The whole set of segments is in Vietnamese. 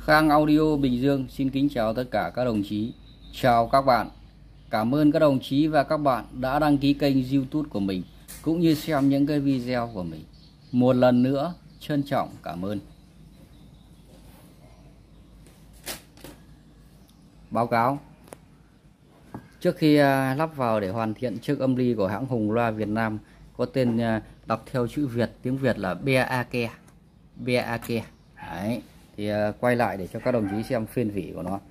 Khang Audio Bình Dương xin kính chào tất cả các đồng chí. Chào các bạn. Cảm ơn các đồng chí và các bạn đã đăng ký kênh YouTube của mình cũng như xem những cái video của mình. Một lần nữa trân trọng cảm ơn. Báo cáo. Trước khi lắp vào để hoàn thiện chiếc âm ly của hãng Hùng Loa Việt Nam có tên đọc theo chữ Việt, tiếng Việt là BAK. BAK. Đấy. Thì quay lại để cho các đồng chí xem phên vỉ của nó.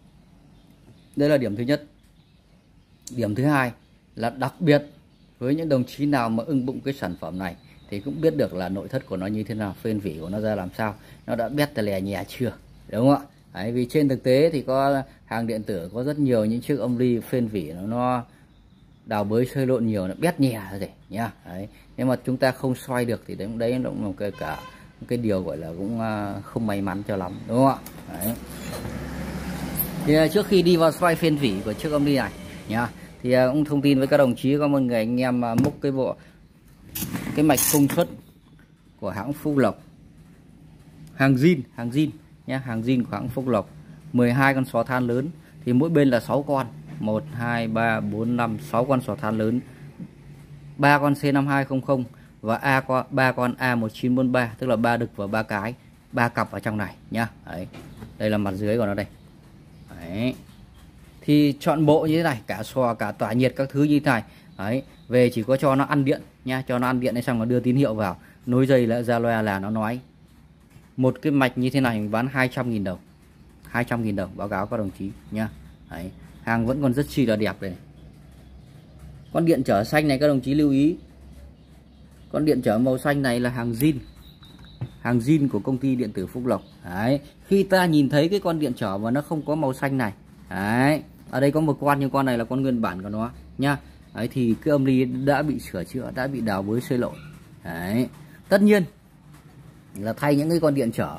Đây là điểm thứ nhất. Điểm thứ hai là đặc biệt với những đồng chí nào mà ưng bụng cái sản phẩm này thì cũng biết được là nội thất của nó như thế nào, phên vỉ của nó ra làm sao, nó đã bét tè lè nhẹ chưa, đúng không ạ? Đấy, vì trên thực tế thì có hàng điện tử có rất nhiều những chiếc âm ly phên vỉ nó đào bới xơi lộn nhiều, nó bét nhẹ rồi nhá. Đấy, nhưng mà chúng ta không xoay được thì đấy nó cũng là cái điều gọi là cũng không may mắn cho lắm, đúng không ạ? Đấy. Thì trước khi đi vào xoay phên vỉ của chiếc âm ly này nhá, thì cũng thông tin với các đồng chí có một người anh em múc cái mạch công suất của hãng Phúc Lộc, hàng zin nhá, hàng zin của hãng Phúc Lộc, 12 con xò than lớn thì mỗi bên là 6 con, 1 2 3 4 5 6 con xò than lớn, 3 con C5200 và 3 con A1943, tức là 3 đực và 3 cái, 3 cặp ở trong này nhá. Đấy. Đây là mặt dưới của nó đây. Đấy. Thì chọn bộ như thế này, cả xò cả tỏa nhiệt các thứ như thế này. Đấy, về chỉ có cho nó ăn điện nha, cho nó ăn điện xong rồi đưa tín hiệu vào, nối dây lại ra loa là nó nói. Một cái mạch như thế này mình bán 200.000 đồng. 200.000 đồng báo cáo các đồng chí nha. Đấy, hàng vẫn còn rất chi là đẹp đây. Con điện trở xanh này các đồng chí lưu ý. Con điện trở màu xanh này là hàng zin. Hàng zin của công ty điện tử Phúc Lộc. Đấy, khi ta nhìn thấy cái con điện trở mà nó không có màu xanh này. Đấy, ở đây có một con nhưng con này là con nguyên bản của nó nha. Đấy, thì cái âm ly đã bị sửa chữa, đã bị đào bới xơi lộn. Đấy, tất nhiên là thay những cái con điện trở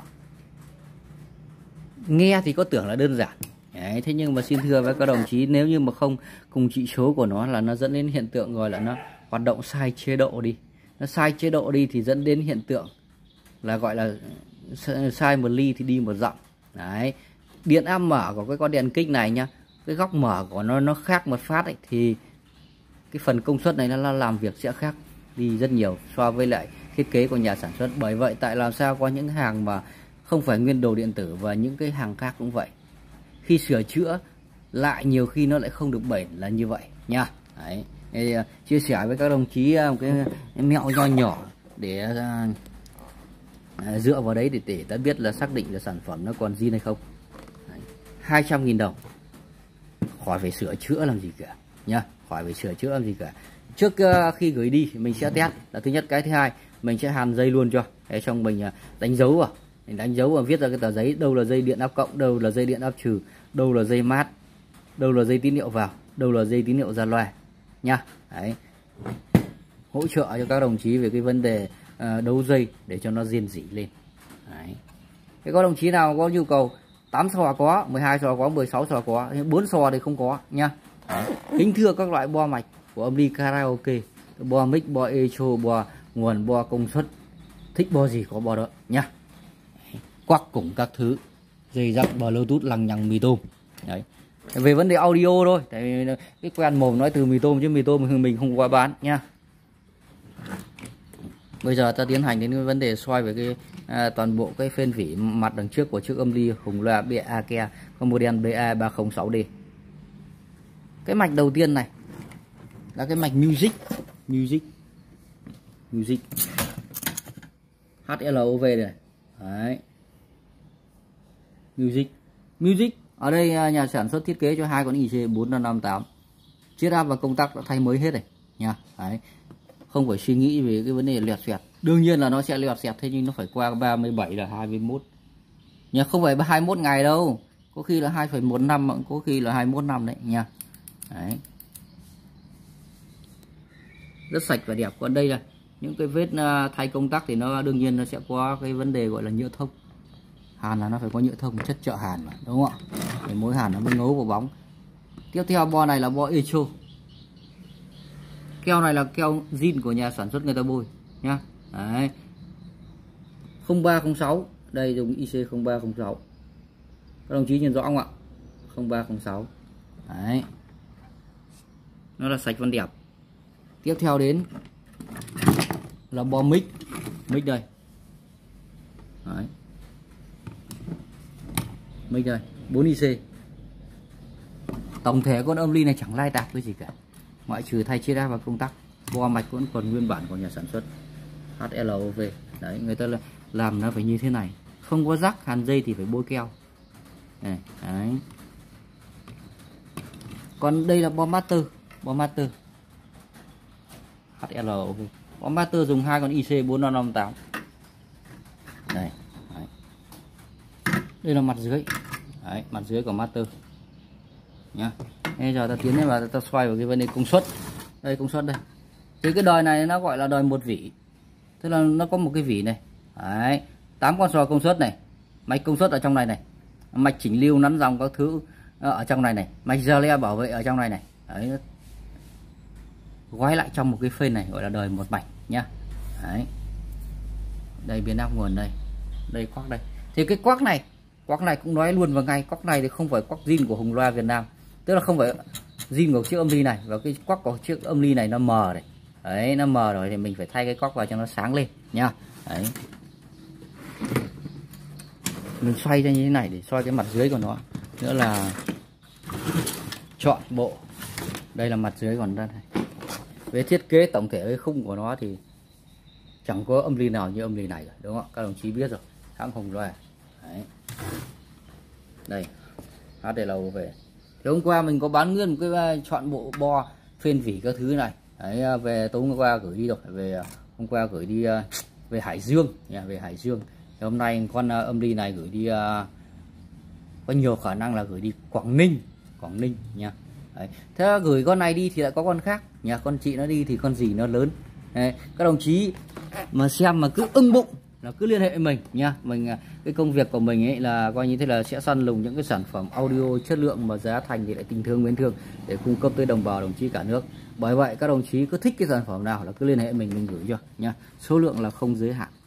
nghe thì có tưởng là đơn giản. Đấy, thế nhưng mà xin thưa với các đồng chí, nếu như mà không cùng trị số của nó là nó dẫn đến hiện tượng gọi là nó hoạt động sai chế độ đi. Nó sai chế độ đi thì dẫn đến hiện tượng là gọi là sai một ly thì đi một dặm. Đấy, điện áp mở của cái con đèn kích này nhá, cái góc mở của nó khác một phát ấy, thì cái phần công suất này nó làm việc sẽ khác đi rất nhiều so với lại thiết kế của nhà sản xuất. Bởi vậy tại làm sao có những hàng mà không phải nguyên đồ điện tử và những cái hàng khác cũng vậy, khi sửa chữa lại nhiều khi nó lại không được bền là như vậy nha. Đấy, thì, chia sẻ với các đồng chí một cái mẹo nho nhỏ để dựa vào đấy để ta biết là xác định là sản phẩm nó còn zin hay không. 200.000 đồng khỏi phải sửa chữa làm gì cả nha, khỏi phải sửa chữa làm gì cả. Trước khi gửi đi mình sẽ test là thứ nhất, cái thứ hai mình sẽ hàn dây luôn cho để xong mình đánh dấu vào, mình đánh dấu và viết ra cái tờ giấy đâu là dây điện áp cộng, đâu là dây điện áp trừ, đâu là dây mát, đâu là dây tín hiệu vào, đâu là dây tín hiệu ra loa nha. Đấy, hỗ trợ cho các đồng chí về cái vấn đề đấu dây để cho nó diên dỉ lên. Đấy, thế có đồng chí nào có nhu cầu 8 sò có, 12 sò có, 16 sò có, 4 sò thì không có nha. Kính thưa các loại bo mạch của âm ly karaoke, bo mic, bo echo, bo nguồn, bo công suất, thích bo gì có bo đó nha. Quắc cùng các thứ, dây dặn, bờ Bluetooth lằng nhằng mì tôm. Đấy, về vấn đề audio thôi, tại vì cái quen mồm nói từ mì tôm chứ mì tôm mình không qua bán nha. Bây giờ ta tiến hành đến cái vấn đề xoay về cái toàn bộ cái phên vỉ mặt đằng trước của chiếc âm ly Hùng Loa BAK con model BA306D. Cái mạch đầu tiên này là cái mạch music HLOV này. Đấy, music ở đây nhà sản xuất thiết kế cho hai con IC4558, chiết áp và công tắc đã thay mới hết rồi nha. Đấy, không phải suy nghĩ về cái vấn đề lẹt xẹt, đương nhiên là nó sẽ lẹt xẹt, thế nhưng nó phải qua 37 là 21 nha, không phải 21 ngày đâu, có khi là 2,1 năm, có khi là 21 năm đấy nha. Đấy, rất sạch và đẹp. Còn đây là những cái vết thay công tắc thì nó đương nhiên nó sẽ có cái vấn đề gọi là nhựa thông. Hàn là nó phải có nhựa thông, chất trợ hàn mà, đúng không ạ? Để mối hàn nó mới ngấu vào bóng. Tiếp theo bo này là bo echo. Keo này là keo zin của nhà sản xuất người ta bôi nhá. Đấy, 0306, đây dùng IC0306. Các đồng chí nhìn rõ không ạ? 0306. Đấy, nó là sạch văn đẹp. Tiếp theo đến là bo mic đây. Đấy, mic đây 4IC. Tổng thể con âm ly này chẳng lai tạp cái gì cả, ngoại trừ thay chiết áp và công tắc. Bo mạch vẫn còn nguyên bản của nhà sản xuất HLOV. Đấy, người ta làm nó phải như thế này, không có rắc. Hàn dây thì phải bôi keo này. Đấy. Còn đây là bo master HLOV. Bo master dùng 2 con IC 4558. Đây. Đấy. Đây là mặt dưới. Đấy, mặt dưới của master nhá. Bây giờ ta tiến vào ta xoay vào cái vấn đề công suất. Đây, công suất đây. Thì cái đòi này nó gọi là đòi một vỉ, tức là nó có một cái vỉ này. Đấy, 8 con sò công suất này, mạch công suất ở trong này này, mạch chỉnh lưu nắn dòng các thứ ở trong này này, mạch giờ le bảo vệ ở trong này này. Đấy, gói lại trong một cái phên này gọi là đời một mạch nhá. Đấy, đây biến áp nguồn đây, đây quắc đây. Thì cái quắc này cũng nói luôn vào ngay, quắc này thì không phải quắc zin của Hùng Loa Việt Nam, tức là không phải zin của chiếc âm ly này, và cái quắc của chiếc âm ly này nó mờ này. Đấy, nó mờ rồi thì mình phải thay cái quắc vào cho nó sáng lên nha. Đấy, mình xoay ra như thế này để soi cái mặt dưới của nó. Nữa là chọn bộ. Đây là mặt dưới còn đây. Về thiết kế tổng thể với khung của nó thì chẳng có âm ly nào như âm ly này rồi, đúng không ạ? Các đồng chí biết rồi, hãng Hùng Loa. Đấy, đây HLO về. Thì hôm qua mình có bán nguyên một cái chọn bộ bo phên vỉ các thứ này. Đấy, về tối hôm qua gửi đi rồi, về hôm qua gửi đi về Hải Dương nha, về Hải Dương. Thì hôm nay con âm ly này gửi đi có nhiều khả năng là gửi đi Quảng Ninh nha. Đấy, thế gửi con này đi thì lại có con khác nhà con chị nó đi thì con gì nó lớn. Đấy, các đồng chí mà xem mà cứ ưng bụng là cứ liên hệ với mình nha. Mình cái công việc của mình ấy là coi như thế là sẽ săn lùng những cái sản phẩm audio chất lượng mà giá thành thì lại tình thương mến thương để cung cấp tới đồng bào đồng chí cả nước. Bởi vậy các đồng chí cứ thích cái sản phẩm nào là cứ liên hệ mình gửi cho nha. Số lượng là không giới hạn.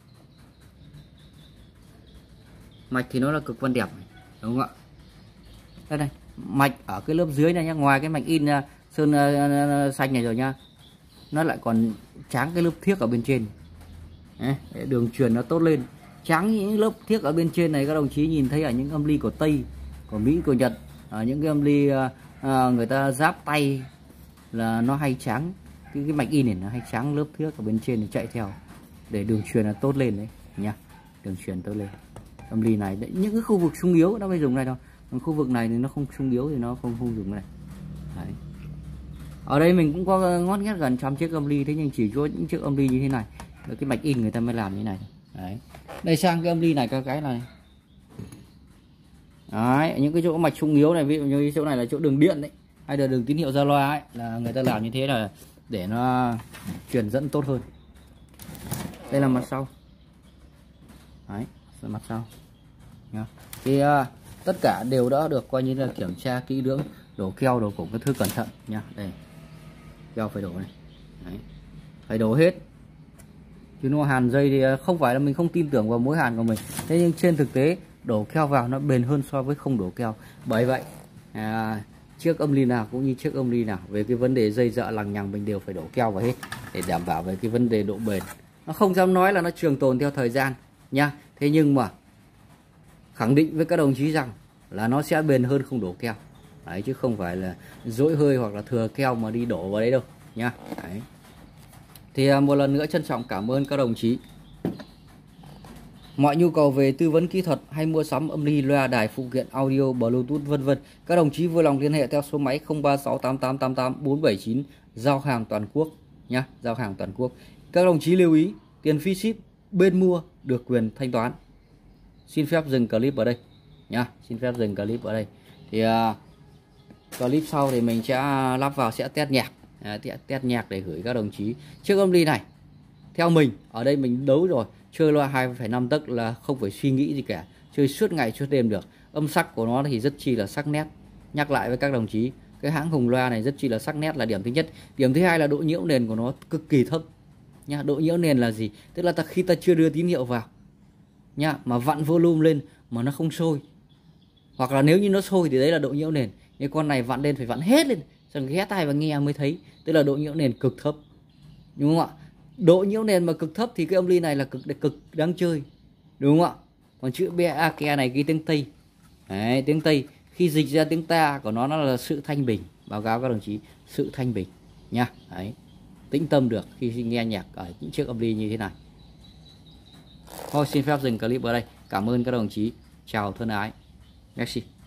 Mạch thì nó là cực văn đẹp này, đúng không ạ? Đây này, mạch ở cái lớp dưới này nhá, ngoài cái mạch in sơn xanh này rồi nhá, nó lại còn tráng cái lớp thiếc ở bên trên. Đấy, để đường truyền nó tốt lên. Tráng những lớp thiếc ở bên trên này các đồng chí nhìn thấy ở những âm ly của Tây, của Mỹ, của Nhật, ở những cái âm ly người ta giáp tay là nó hay tráng cái mạch in này, nó hay tráng lớp thiếc ở bên trên để chạy theo để đường truyền nó tốt lên đấy nha. Đường truyền tốt lên. Âm ly này đấy, những cái khu vực sung yếu nó mới dùng này thôi, còn khu vực này thì nó không sung yếu thì nó không dùng này. Đấy. Ở đây mình cũng có ngót nghét gần 100 chiếc âm ly, thế nhưng chỉ có những chiếc âm ly như thế này cái mạch in người ta mới làm như thế này. Đấy, đây sang cái âm ly này cái này. Đấy, những cái chỗ mạch sung yếu này, ví dụ như cái chỗ này là chỗ đường điện đấy, hay là đường tín hiệu ra loa ấy, là người ta làm như thế là để nó truyền dẫn tốt hơn. Đây là mặt sau. Đấy, là mặt sau nha. Thì tất cả đều đã được coi như là kiểm tra kỹ lưỡng, đổ keo đổ củng các thứ cẩn thận nha. Đây, keo phải đổ này. Đấy, phải đổ hết, chứ nó hàn dây thì không phải là mình không tin tưởng vào mối hàn của mình, thế nhưng trên thực tế đổ keo vào nó bền hơn so với không đổ keo. Bởi vậy chiếc âm ly nào cũng như chiếc âm ly nào, về cái vấn đề dây dợ lằng nhằng mình đều phải đổ keo vào hết để đảm bảo về cái vấn đề độ bền. Nó không dám nói là nó trường tồn theo thời gian nha, thế nhưng mà khẳng định với các đồng chí rằng là nó sẽ bền hơn không đổ keo. Đấy, chứ không phải là dỗi hơi hoặc là thừa keo mà đi đổ vào đấy đâu nha. Đấy. Thì một lần nữa trân trọng cảm ơn các đồng chí. Mọi nhu cầu về tư vấn kỹ thuật hay mua sắm âm ly, loa, đài, phụ kiện audio, bluetooth vân vân, các đồng chí vui lòng liên hệ theo số máy 0368888479, giao hàng toàn quốc nhá, giao hàng toàn quốc. Các đồng chí lưu ý, tiền phí ship bên mua được quyền thanh toán. Xin phép dừng clip ở đây nhá, xin phép dừng clip ở đây. Thì clip sau thì mình sẽ lắp vào, sẽ test nhạc, test nhạc để gửi các đồng chí. Chiếc âm ly này theo mình ở đây mình đấu rồi, chơi loa 2,5 tấc là không phải suy nghĩ gì cả, chơi suốt ngày suốt đêm được. Âm sắc của nó thì rất chi là sắc nét. Nhắc lại với các đồng chí, cái hãng Hùng Loa này rất chi là sắc nét là điểm thứ nhất. Điểm thứ hai là độ nhiễu nền của nó cực kỳ thấp nha. Độ nhiễu nền là gì? Tức là khi ta chưa đưa tín hiệu vào nha, mà vặn volume lên mà nó không sôi, Hoặc là nếu như nó sôi thì đấy là độ nhiễu nền. Nhưng con này vặn lên phải vặn hết lên, xong ghé tai và nghe mới thấy, tức là độ nhiễu nền cực thấp, đúng không ạ? Độ nhiễu nền mà cực thấp thì cái âm ly này là cực đáng chơi, đúng không ạ? Còn chữ Beake này ghi tiếng Tây. Đấy, tiếng Tây khi dịch ra tiếng ta của nó là sự thanh bình. Báo cáo các đồng chí, sự thanh bình nha. Đấy, tĩnh tâm được khi nghe nhạc ở những chiếc âm ly như thế này. Thôi xin phép dừng clip ở đây. Cảm ơn các đồng chí. Chào thân ái. Merci.